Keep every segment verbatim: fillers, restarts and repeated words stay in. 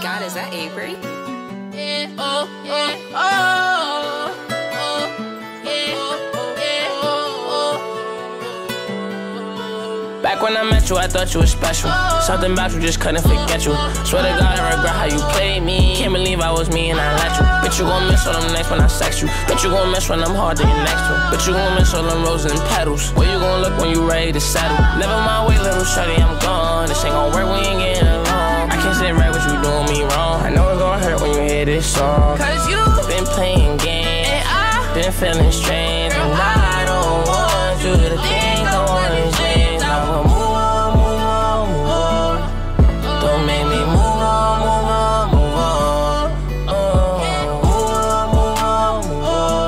God, is that Avery? Yeah, oh, yeah, oh, oh, yeah, oh, yeah, oh, oh. Back when I met you, I thought you were special. Something about you just couldn't forget you. Swear to God, I regret how you played me. Can't believe I was me and I let you. Bitch, you gon' miss all them nights when I sex you. Bitch, you gon' miss when I'm hard to get next to. Bitch, you gon' miss all them roses and petals. Where you gon' look when you ready to settle? Never mind, wait, little shorty, I'm gone. This ain't gon' work, we ain't getting along. I can't sit right with you doing me wrong. I know it's gon' hurt when you hear this song. Cause you been playing games, and I been feeling strange. And I don't want you to think I wanna change. I wanna move on, move on, move on. Don't make me move on, move on, move on. Oh, move on, move on, move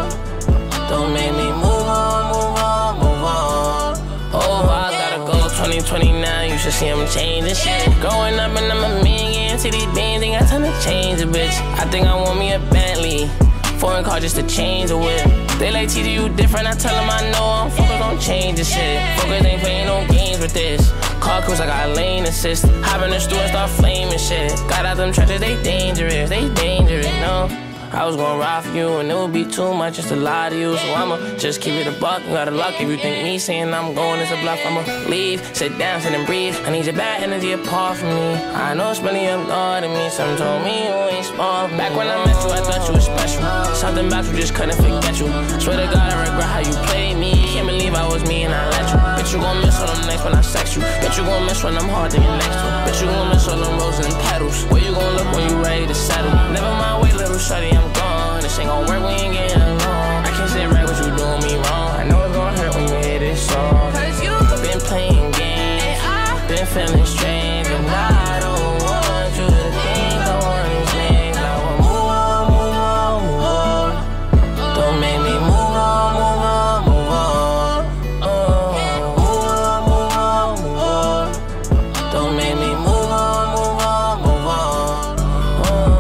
on. Don't make me move on, move on, move on. Oh, I gotta go twenty twenty-nine, you should see I'm changing shit. Growing up and I'm a million, see these bands ain't got time to change a bitch. I think I want me a Bentley, foreign car just to change the whip. They like, T D, you different, I tell them I know I'm focused on changing shit. Focus ain't playing no games with this. Car cruise, I got lane assist. Hop in the store and start flaming shit. Got out them trenches, they dangerous, they dangerous, no. I was gonna ride for you and it would be too much just to lie to you. So I'ma just keep it a buck, you gotta luck. If you think me saying I'm going is a bluff, I'ma leave, sit down, sit and breathe. I need your bad energy apart from me. I know it's really up God to me. Some told me you ain't smart. Back when I met you, I thought you were special. Something about you just couldn't forget you. Swear to God, I regret how you played me. Can't believe I was me and I let you. Bitch, you gon' miss all them nights when I sex you. Bitch, you gon' miss when I'm hard to get next to. Bitch, you gon' miss all them roses and petals. Where you gon' look when you ready to settle? Never mind, wait, little shorty, I'm gone. This ain't gon' work, we ain't getting along. I can't sit right with you doing me wrong. I know it's gon' hurt when you hear this song. Cause you been playing games, and I been feeling strange. And I don't want you to think I wanna change. I wanna move on, move on, move on. Don't make me move on, move on, move on. Oh, move on, move on, move on. Don't make me move on, move on, move on. Oh.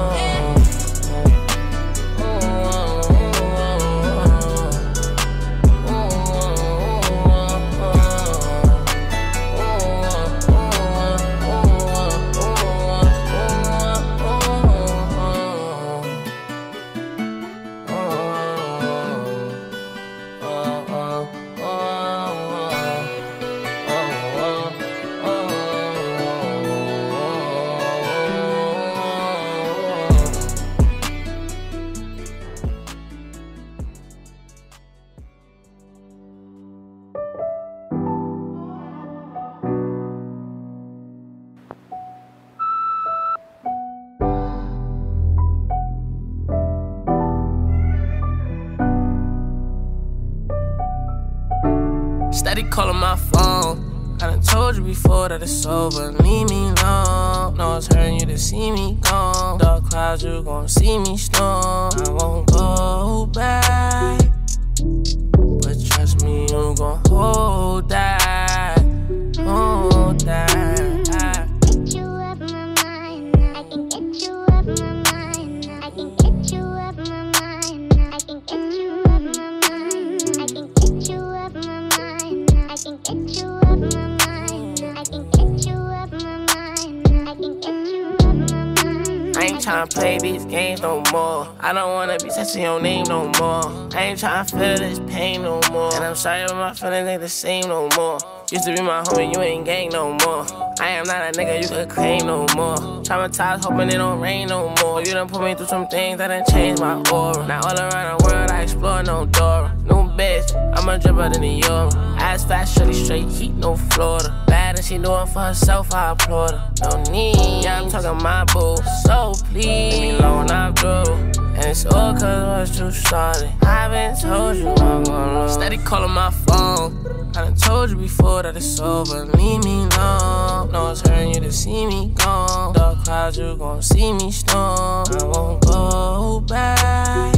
Steady calling my phone. I done told you before that it's over. Leave me alone. No, it's hurting you to see me gone. Dark clouds, you gon' see me storm. I won't go back, but trust me, you gon' hold that, hold that. Get you up my mind. I can get you up my mind. I can get you up my mind. I can get you up my mind. I can get you up my mind. I can get you up my mind. I can get you up my mind. I can get you up my mind. I ain't tryna play these games no more. I don't wanna be touching your name no more. I ain't tryna feel this pain no more. And I'm sorry, but my feelings ain't the same no more. Used to be my homie, you ain't gang no more. I am not a nigga you could claim no more. Traumatized, hoping it don't rain no more. You done put me through some things that done changed my aura. Now all around the world I explore no door. New bitch, I'm a dripper than the Euro. Ass fast, shorty straight heat, no Florida. Bad and she doing for herself, I applaud her. No need, yeah, I'm talking my boo. So please, leave me alone, I'm through. And it's all cause once you started, I been told you I'm gonna lose. Steady calling my phone. I done told you before that it's over. Leave me alone. No, it's hurting you to see me gone. Dark clouds, you gon' see me storm. I won't go back,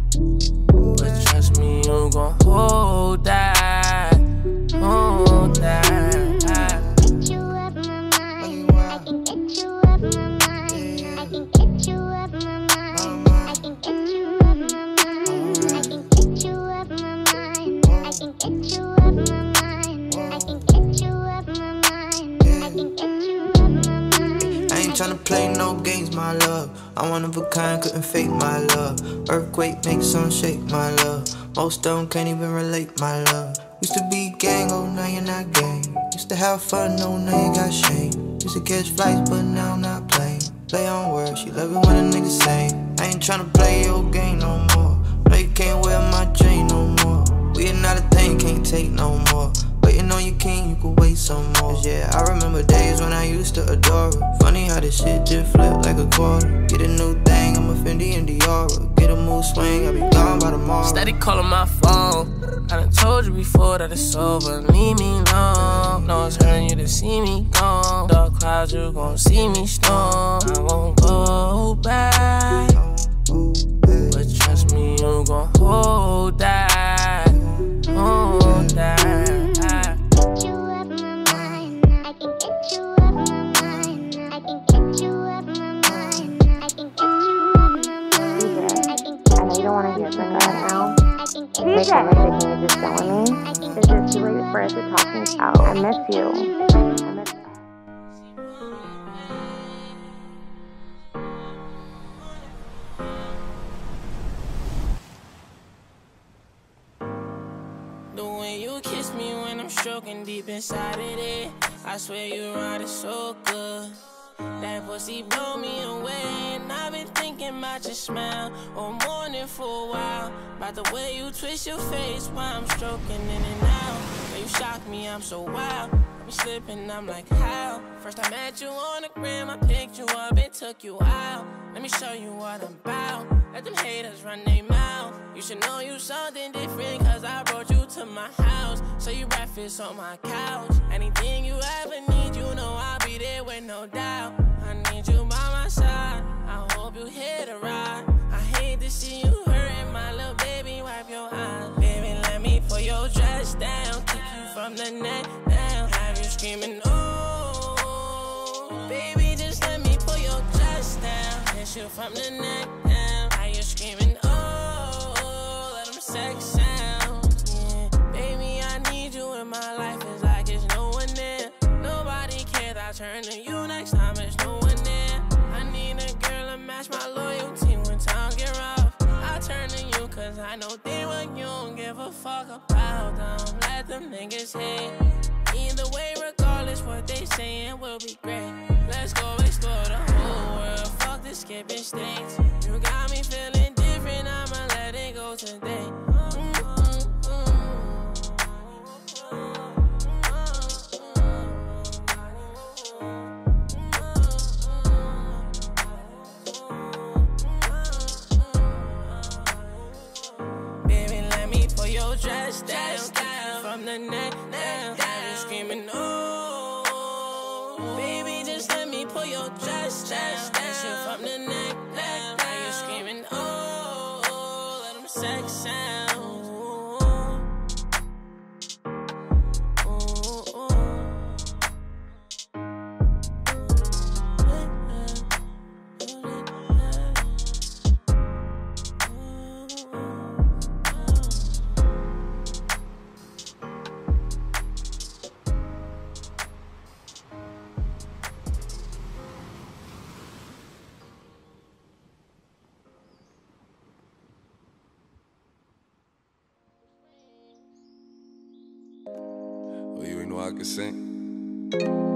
but trust me, you gon' hold that, hold that. Get you up my mind. I can get you up my mind. I can get you up my mind. I can get you up my mind. I can get you up my mind. I can get you up my mind. I can get you up my mind. I can get you up my mind. tryna play no games, my love. I'm one of a kind, couldn't fake my love. Earthquake makes some shake, my love. Most of them can't even relate, my love. Used to be gang, oh now you're not gang. Used to have fun, oh now you got shame. Used to catch flights, but now I'm not playing. Play on words, she love it when a nigga sing. I ain't tryna play your game no more. No, you can't wear my chain no more. We are not a thing, can't take no more. Waiting on your king, you could wait some more. Yeah, I remember days when I used to adore her. Funny how this shit just flip like a quarter. Get a new thing, I'm a Fendi and Diora. Get a mood swing, I'll be gone by tomorrow. Steady calling my phone. I done told you before that it's over. Leave me alone. No, it's hurting you to see me gone. Dark clouds, you gon' see me storm. I won't go back, but trust me, you gon' hold that. Hold that. D J, are you just telling me? Is it too late for us to talk things out? I miss you. I miss you. The way you kiss me when I'm stroking deep inside of it, I swear you ride it so good. That pussy blow me away, and I've been thinking about your smile all morning for a while. About the way you twist your face while I'm stroking in and out. When you shock me, I'm so wild. I be slipping, I'm like, how? First I met you on the gram, I picked you up and took you out. Let me show you what I'm about. Let them haters run their mouth. You should know you something different, cause I brought you to my house. So you breakfast on my couch. Anything you ever need, you know I'll be there with no doubt. I need you by my side, I hope you hit a ride. I hate to see you hurting, my little baby, wipe your eyes. Baby, let me pull your dress down, kick you from the neck down, have you screaming, ooh. Baby, just let me pull your dress down, kiss you from the neck down, have you screaming, ooh. Let them sex sounds, yeah. Baby, I need you in my life, it's like it's no one there. Nobody cares, I turn to you next time, it's no one there. I need a girl to match my loyalty when times get rough. I turn to you cause I know they what you don't give a fuck about. Don't let them niggas hate. Either way, regardless what they saying will be great. Let's go explore the whole world, fuck the skipping states. You got me feeling different, I'ma let it go today. Dress down, down, from the neck down, have you screaming, ooh. Baby, just let me pull your dress down, that's you from the neck down, have you screaming, ooh. Let them sex sound, ooh, ooh. You ain't know I could sing.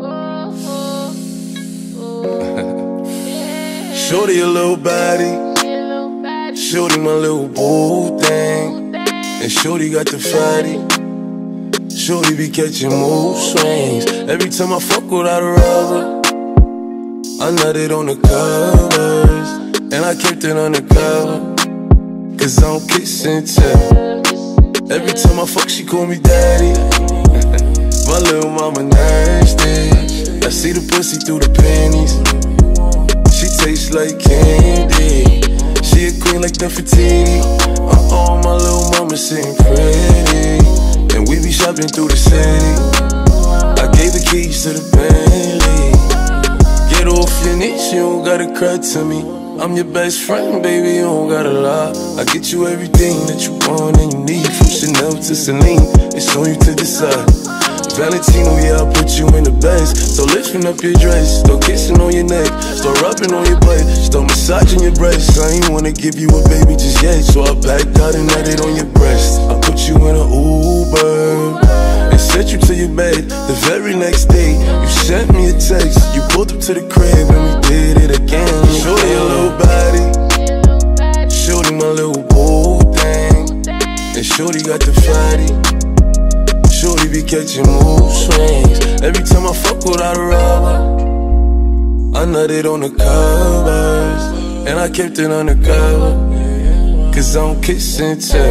Shorty a little body, shorty my little boo thing, and shorty got the fatty. Shorty be catching mood swings. Every time I fuck without a rubber, I nutted on the covers, and I kept it undercover, cause I don't kiss and tell. Every time I fuck, she call me daddy. My little mama nasty. I see the pussy through the panties. She tastes like candy. She a queen like Nefertiti. Uh-oh, my little mama sitting pretty, and we be shopping through the city. I gave the keys to the Bentley. Get off your knees, you don't gotta cry to me. I'm your best friend, baby, you don't gotta lie. I get you everything that you want and you need, from Chanel to Celine. It's on you to decide. Valentino, yeah, I put you in the best. So lifting up your dress, start kissing on your neck, start rubbing on your butt, start massaging your breasts. I ain't wanna give you a baby just yet, so I backed out and had it on your breast. I put you in an Uber and sent you to your bed. The very next day, you sent me a text. You pulled up to the crib and we did it again. Shorty your little body, shorty my little boo thing, and shorty got the fatty. Shorty be catching mood swings. Every time I fuck without a rubber, I nutted on the covers, and I kept it undercover, cause I don't kiss and tell.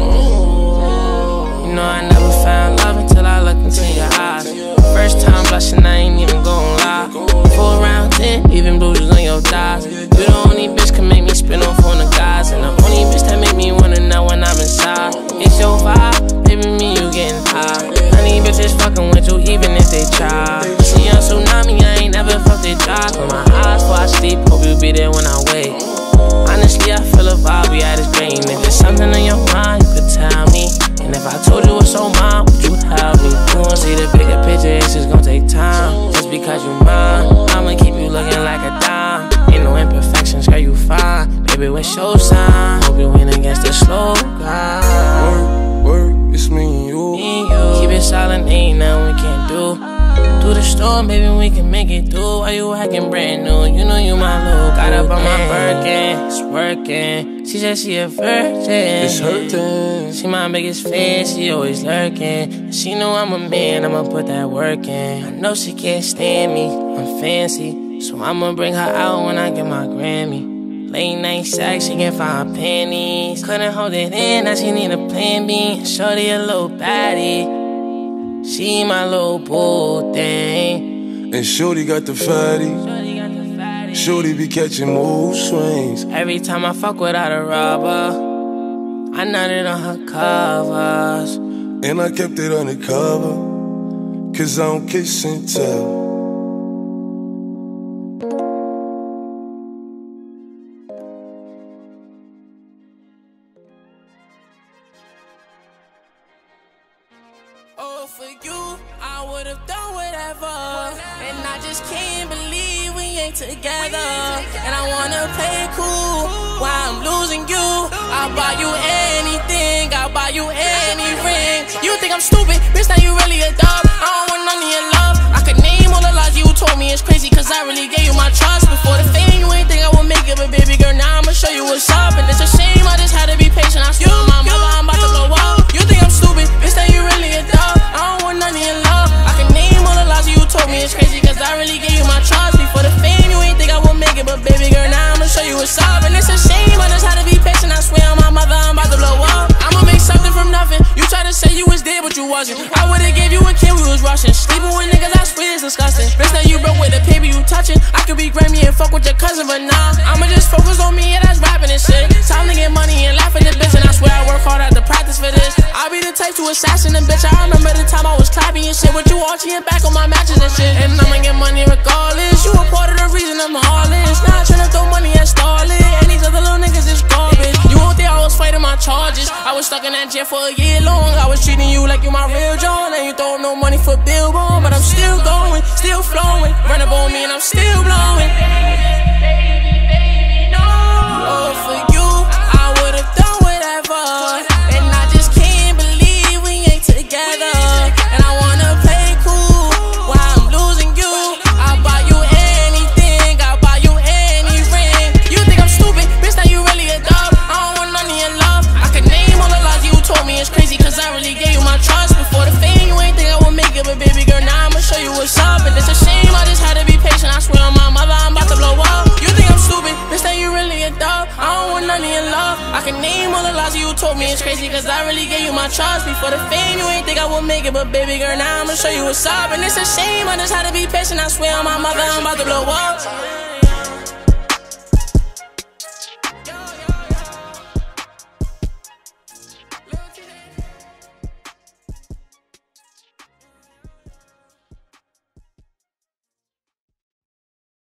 You know I never found love until I looked into your eyes. First time blushing, I ain't even gon' lie. Four round ten, even bruises on your thighs. You the only bitch can make me spin off on the guys, and the only bitch that make me wanna know when I'm inside. It's your vibe, baby, me you getting high. Honey bitches fucking with you even if they try. See on tsunami, I ain't never felt they dry. From my eyes before I sleep, hope you be there when I wake. Honestly, I feel a vibe, we had this brain. If there's something on your mind, you could tell me. And if I told you what's on mine, would you help me? You won't see the bigger picture, it's just gonna take time. Just because you mine, I'ma keep you looking like a dime. Ain't no imperfections, girl, you fine. Baby, what's your sign? Hope you win against the slow guy. Work, work, it's me and you. Me and you. Keep it silent, ain't nothing we can't do. Through the storm, baby, we can make it through. Why you acting brand new? You know you my little. Got up on my Birkin, it's working. She said she a virgin. It's hurting. She my biggest fan, she always lurking. She know I'm a man, I'ma put that work in. I know she can't stand me, I'm fancy, so I'ma bring her out when I get my Grammy. Late night sex, she can find panties. Couldn't hold it in, now she need a plan B. Shorty a little baddie, she my little boo thing. And shorty got the fatty. Shorty be catching mood swings. Every time I fuck without a rubber, I nutted on her covers, and I kept it undercover, cause I don't kiss and tell. Oh, for you, I would've done whatever. And I just can't believe we ain't together. And I wanna play cool while I'm losing you. I'll buy you anything, I'll buy you any ring. You think I'm stupid, bitch, now you really a dog. I don't want none of your love. I could name all the lies you told me, it's crazy, cause I really gave you my trust. Before the fame, you ain't think I would make it, but baby girl, now I'ma show you what's up. And it's a shame, I just had to be patient. I swear on my mother, I'm about to blow up. You think I'm stupid, bitch, now you really a dog. I don't want none of your love. I can name all the lies you told me, it's crazy, cause I really gave you my trust. Before the fame, you ain't think I would make it, but baby girl, now I'ma show you what's up. And it's a shame, I just had to be patient. I swear on my mother, I'm about to blow up. I'ma make something from nothing. You tried to say you was there, but you wasn't. I would've gave you a kid, we was rushing. Sleeping with niggas, I swear it's disgusting. Bitch, now you broke with the paper you touching. I could be Grammy and fuck with your cousin, but nah, I'ma just focus on me, yeah, that's rapping and shit. Time to get money and laugh at the bitch, and I swear I work hard at the practice for this. I'll be the type to assassin a bitch. I remember the time I was clapping and shit with you arching your back on my matches and shit. And I'ma get money regardless. You a part of the reason I'm heartless. Now I'm tryna throw money at Starlet, and these other little niggas is garbage. You won't think I was fighting my charges. I was stuck in that jail for a year long. I was treating you like you my real John, and you throw up no money for Billboard, but I'm still going, still flowing. Run up on me and I'm still blowing. Oh, for you, I would've done whatever. And I just can't believe we ain't together. And I wanna play cool while I'm losing you. I'll buy you anything, I'll buy you any ring. You think I'm stupid, bitch, now you really a dog. I don't want none of your love. I could name all the lies you told me, it's crazy, cause I really gave you my trust. Before the fame, you ain't think I would make it, but baby girl, now I'ma show you what's up. And it's a shame, I just had to be patient. I swear on my mother, I'm about to blow up. You think I'm stupid, bitch, now you really a dog. I don't want none of your love. I can name all the lies you told me, it's crazy, cause I really gave you my trust. Before the fame, you ain't think I would make it, but baby girl, now I'ma show you what's up. And it's a shame, I just had to be patient. I swear on my mother, I'm about to blow up.